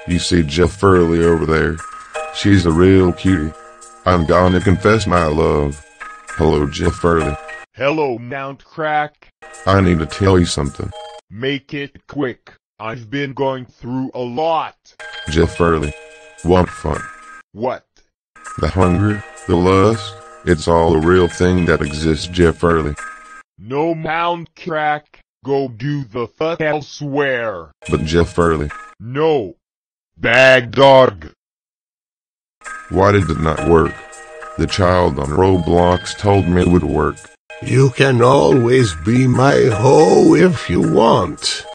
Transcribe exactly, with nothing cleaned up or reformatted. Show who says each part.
Speaker 1: You see Jeff Furley over there? She's a real cutie. I'm gonna confess my love. Hello, Jeff Furley.
Speaker 2: Hello, Mount Crack.
Speaker 1: I need to tell you something.
Speaker 2: Make it quick. I've been going through a lot.
Speaker 1: Jeff Furley. Want fun?
Speaker 2: What?
Speaker 1: The hunger, the lust, it's all a real thing that exists, Jeff Furley.
Speaker 2: No, Mount Crack. Go do the fuck elsewhere.
Speaker 1: But Jeff Furley.
Speaker 2: No. Bag dog.
Speaker 1: Why did it not work? The child on Roblox told me it would work.
Speaker 3: You can always be my hoe if you want.